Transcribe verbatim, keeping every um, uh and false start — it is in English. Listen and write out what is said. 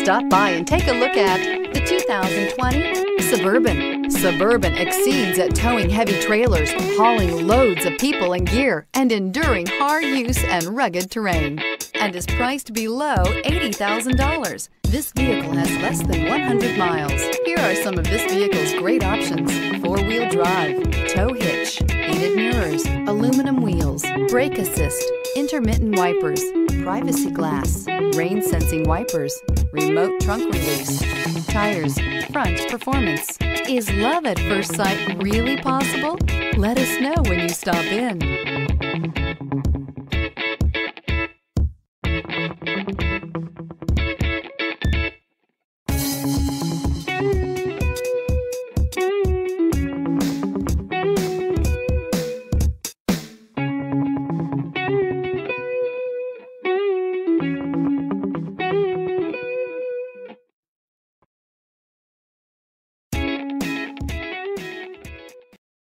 Stop by and take a look at the two thousand twenty Suburban. Suburban exceeds at towing heavy trailers, hauling loads of people and gear, and enduring hard use and rugged terrain, and is priced below eighty thousand dollars. This vehicle has less than one hundred miles. Here are some of this vehicle's great options: four-wheel drive, tow hitch, heated mirrors, aluminum wheels, brake assist, intermittent wipers, privacy glass, rain-sensing wipers, remote trunk release, tires, front performance. Is love at first sight really possible? Let us know when you stop in.